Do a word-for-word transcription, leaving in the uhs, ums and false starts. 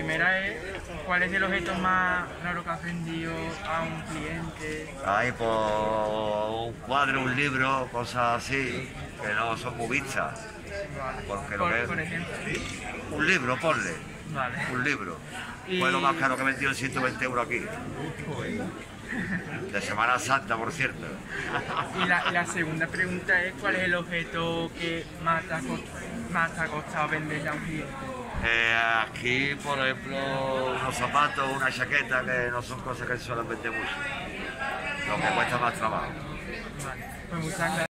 primera es, ¿cuál es el objeto más raro que has vendido a un cliente? Ahí por un cuadro, un libro, cosas así, que no son muy vistas. Vale. Porque lo Por, que es por ejemplo. un libro, ponle, Vale. un libro. Y- Fue lo más caro que he vendido en ciento veinte euros aquí. De Semana Santa, por cierto. Y la, y la segunda pregunta es, ¿cuál es el objeto que más te ha costado, más te ha costado vender a un cliente? Eh, aquí, por ejemplo, unos zapatos, una chaqueta, que no son cosas que se suelen vender mucho. Lo que cuesta más trabajo. Vale. Pues muchas gracias.